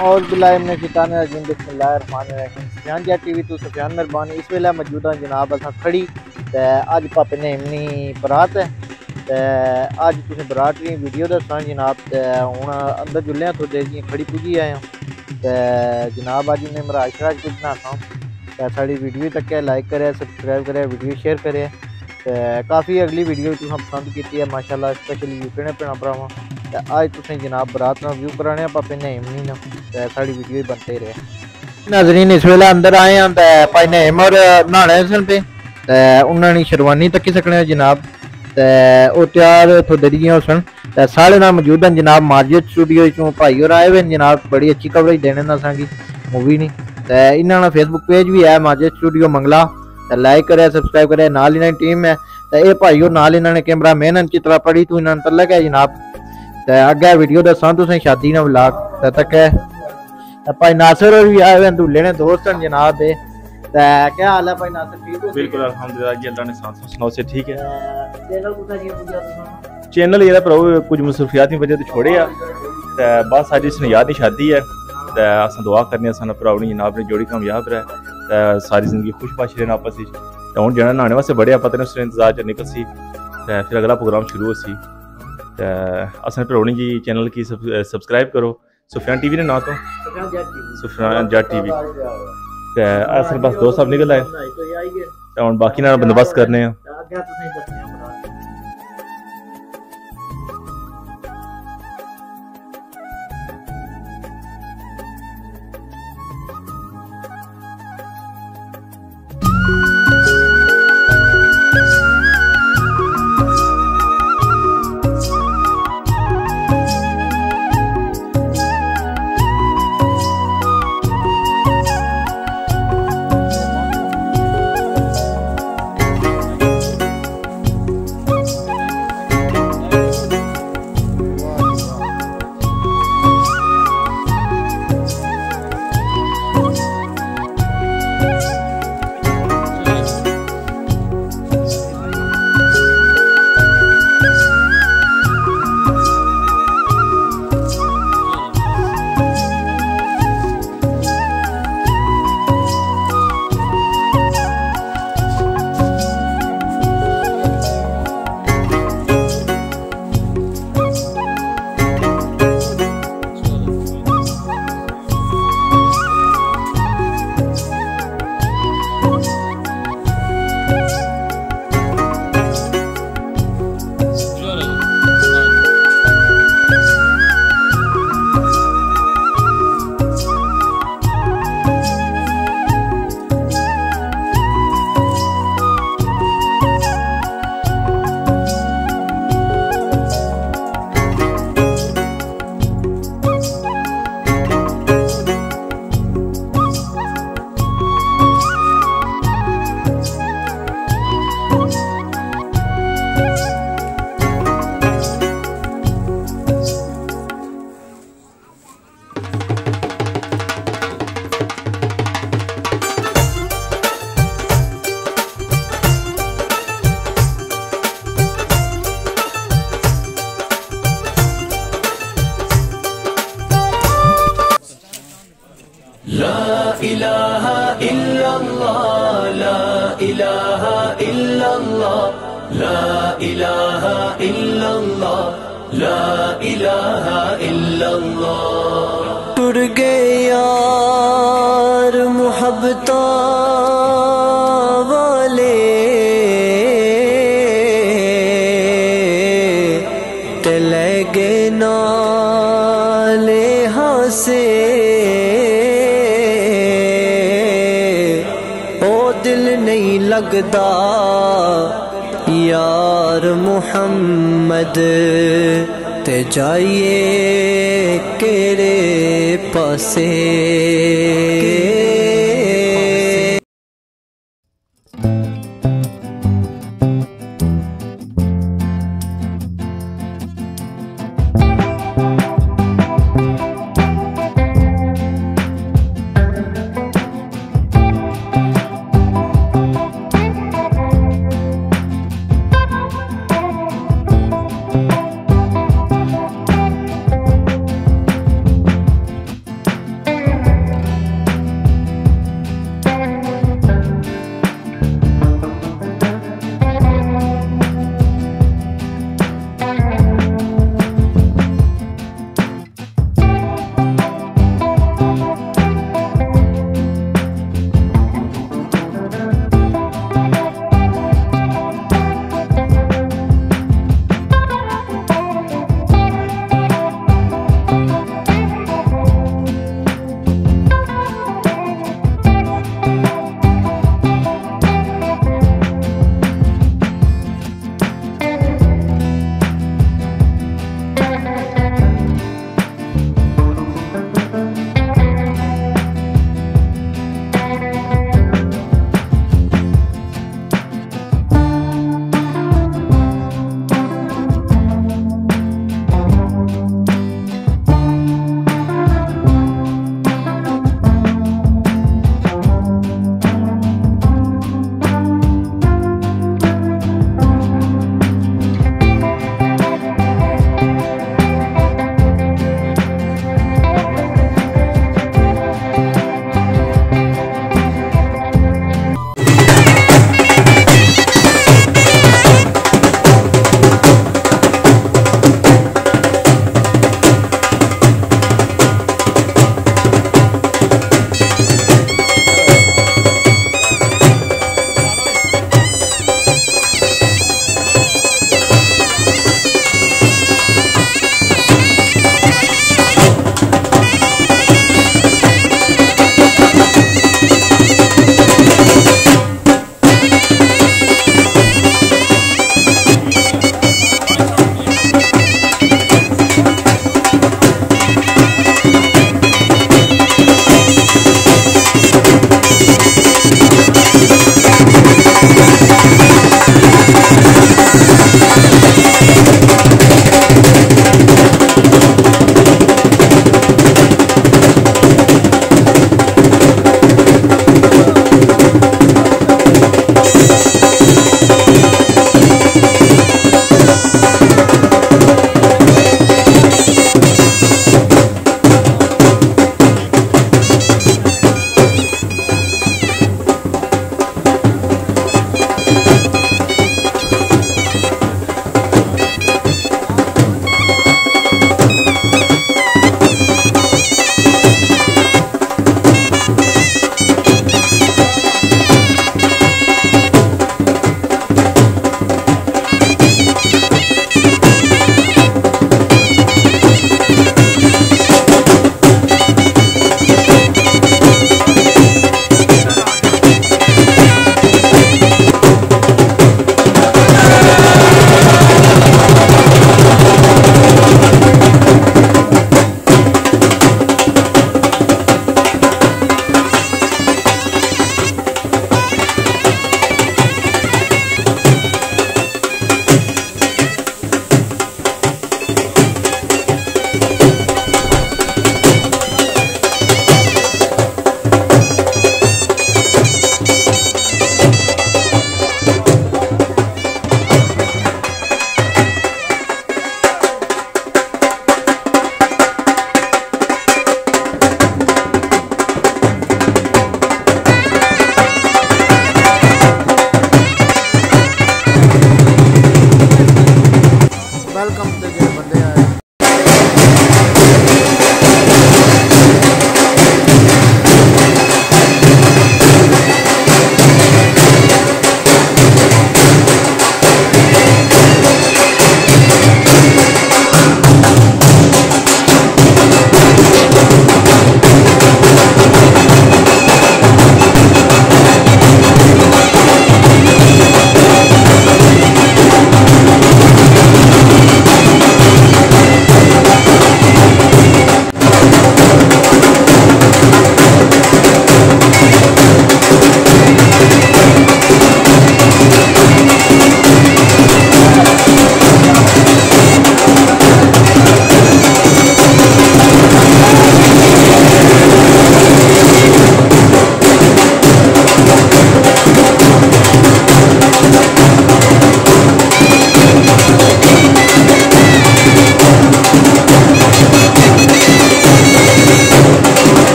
और बिलाइम शैतान रजीम बिस्मिल्लाहिर्रहमानिर्रहीम। सुफियान जट टीवी तो सुफियान मेहरबानी इस वेले मौजूद हैं जनाब असां खड़ी ते अज पापे नेमनी बरात है ते अज तुसें बरात दी वीडियो दस्सां जनाब। ते हुण अंदर जुल्ले हैं थोड़े जी खड़ी पुजी आए हैं ते जनाब अज इन्हें मराज शराज कुछ बनाता ते साड़ी वीडियो तक लाइक करे सब्सक्राइब करे वीडियो शेयर करे ते काफ़ी अगली वीडियो तुसें पसंद की है माशाल्लाह स्पेशली यूके ने भैन भरावां। अज तुसें जनाब बरात ना व्यू कराने पापे नेमनी ने ते साड़ी वीडियो बनते रहे। नाज़रीन इस वेले अंदर आए हैं ते भाई नेम और नहाने सन पे ते उन्होंने शेरवानी तकी सकने जनाब ते वो तैयार थोड़े दियां सन ते साढ़े नाल मौजूद हैं जनाब मार्जित स्टूडियो चों भाई और आए हुए जनाब। बड़ी अच्छी कवरेज देने ना असांगी मूवी नहीं ते इन्होंने फेसबुक पेज भी है मार्जित स्टूडियो मंगला ते लाइक करे सब्सक्राइब करे। नाल इन्होंने टीम है ते ये भाई और नाल इन्होंने कैमरा मैन की तरह पढ़ी तू इन्होंने तलक है जनाब। ते अगे वीडियो दसा तुसें शादी ना व्लॉग ते तक है भाई नासिर और भी आए हुए दूल्हे ने दोस्त हैं जनाब दे। ते क्या हाल है भाई नासिर ठीक हो? बिल्कुल अल्हम्दुलिल्लाह जी अल्लाह ने साथ सुनाओ से ठीक है। चैनल कुछ जी पूजा चैनल ये भरा कुछ मसरूफियात की वजह तो छोड़े आ ते बस अज इसने याद ही शादी है ते अस दुआ करने असन भरा जनाब ने जोड़ी कामयाब रहे ते सारी जिंदगी खुशबाश रहना आपस ते हुण जना नहाने वास्ते बड़े पता नहीं उसने इंतजार च निकल सी ते फिर अगला प्रोग्राम शुरू हो सी ते असन भरा जी चैनल की सब्सक्राइब करो सुफियान टीवी ने ना तो सुफियान जट टीवी ते असल बस दोस्त सब निकल आए ते हुण बाकी ना बंदोबस्त करने हैं। ला इलाहा इल्लल्लाह ला इलाहा इल्लल्लाह ला इलाहा इल्लल्लाह ला इलाहा इल्लल्लाह। टूट गए यार मुहब्बता वाले तले गए नाले हासे दिल नहीं लगता यार मुहम्मद ते जाइए केरे पासे।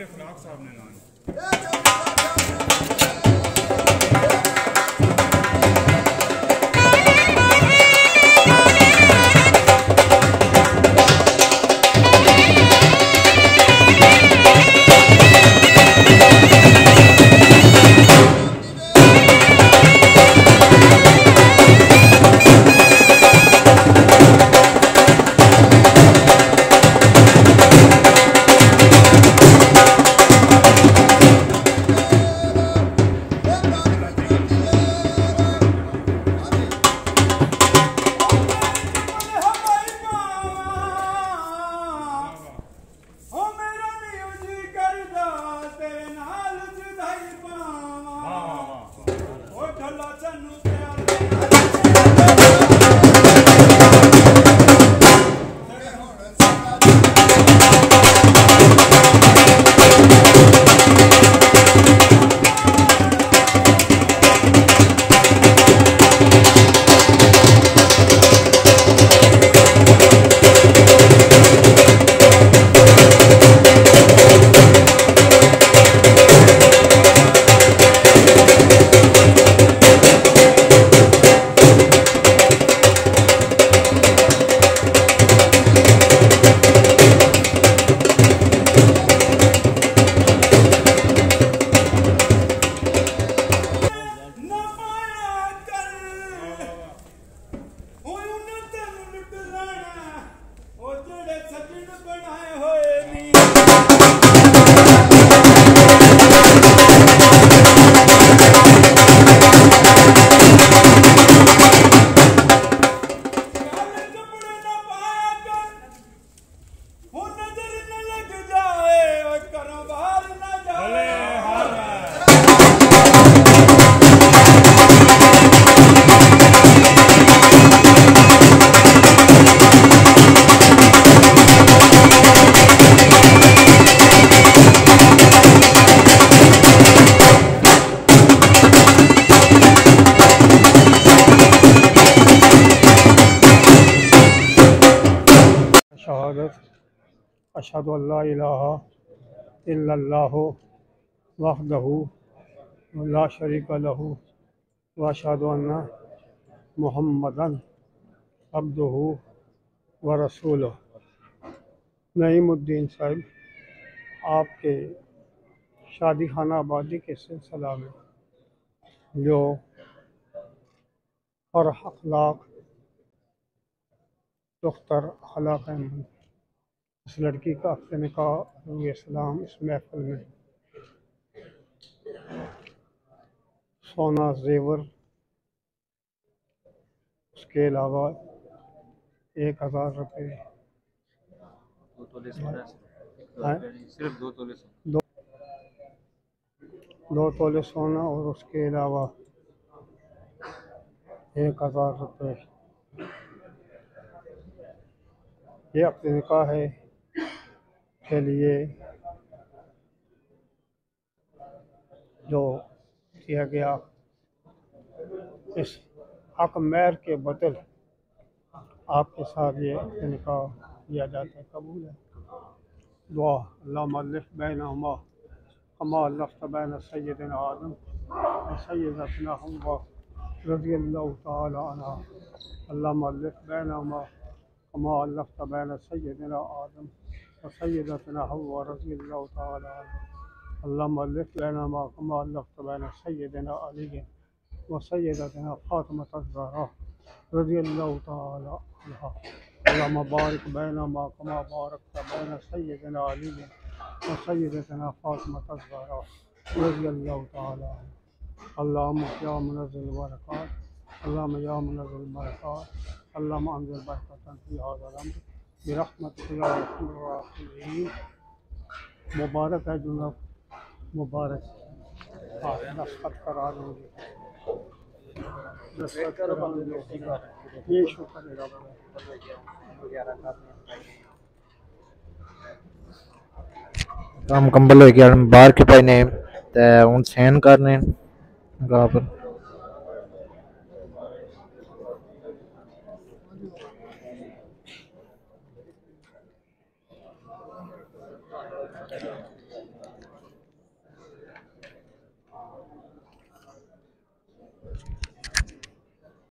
शहादत अशहदु अल्ला इलाहा इल्लल्लाहु वहदहु ला शरीका लहु व अशहदु अन्ना मुहम्मदन अब्दुहु व रसूलुहु। नईमुद्दीन साहब, आपके शादी खाना आबादी के सिलसिला में जो और अखलाक दुख्तर अखलाक इस लड़की का अक्स निकाह इस्लाम इस महफिल में सोना जेवर, उसके अलावा 1000 रुपये सिर्फ 2 तोले दो तोले सोना और उसके अलावा 1000 रुपये ये अपने निकाह है के लिए जो किया गया। इस हक महर के बदल आपके साथ ये निकाह किया जाता है। कबूल है। दुआ अल्लाहुम्मा अलिफ बैनहुमा कमा अल्लफ़्ता बैन सय्यिदिना आदम व सय्यिदतिना हव्वा रज़ियल्लाहु तआला अन्हा। अल्लाहुम्मा अलिफ बैनहुमा कमा अल्लफ़्ता बैन सय्यिदिना आदम व सय्यिदतिना हव्वा रज़ियल्लाहु तआला अन्हा। अल्लाहुम्मा अलिफ बैनहुमा कमा अल्लफ़्ता बैन सय्यिदिना अली व सय्यिदतिना फ़ातिमा ज़हरा रज़ियल्लाहु तआला अन्हा। अल्लाहुम्मा बारिक बैनहुमा कमा बारकता बैन सय्यिदिना अली व सय्यिदतिना फ़ातिमा ज़हरा रज़ियल्लाहु तआला अन्हा। अल्लाहुम्मा या मुनज़्ज़िल बरकात, अल्लाहुम्मा या मुनज़्ज़िल बरकात, अल्लाहुम्मा अंज़िल बरकतन फ़ी हाज़िल अम्र बिरहमतिका या अरहमर राहिमीन। मुबारक है जुनब, मुबारक। दस्तखत करा दूँगी, दस्तखत करा दूँगी। ये शुक्र है रब का। काम कंबल हो गया बाहर के पाए ने ते उन सैन करने पर